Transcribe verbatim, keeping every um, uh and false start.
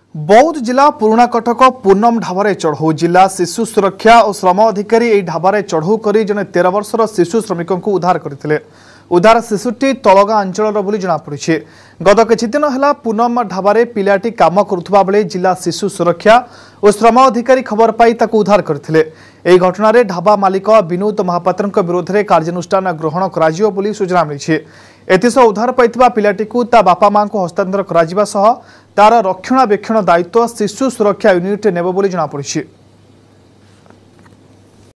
बौद्ध जिला पुराणा कटक पूनम ढाबार चढ़ऊ जिला शिशु सुरक्षा और श्रम अधिकारी यह ढाबार चढ़ऊ कर जड़े तेरह वर्षर शिशु श्रमिक उद्धार करते। उद्धार शिशुटी तलगा अंचल बोली जमापड़ी। गत किछिदिन है पूनम ढाबार पिलाटी काम करुवा बेले जिला शिशु सुरक्षा और श्रम अधिकारी खबर पाई ताकू उद्धार करते। यह घटन ढाबा मालिक विनोद महापात्र विरोध में कार्यानुष्ठान ग्रहण कर सूचना मिली। एथिसह उद्धार पाइथिबा पिलाटी को ता बापा मां को हस्तांतर करा जिबा सह तार रक्षणाबेक्षण दायित्व शिशु सुरक्षा यूनिट नेब बोली जमापड़ी।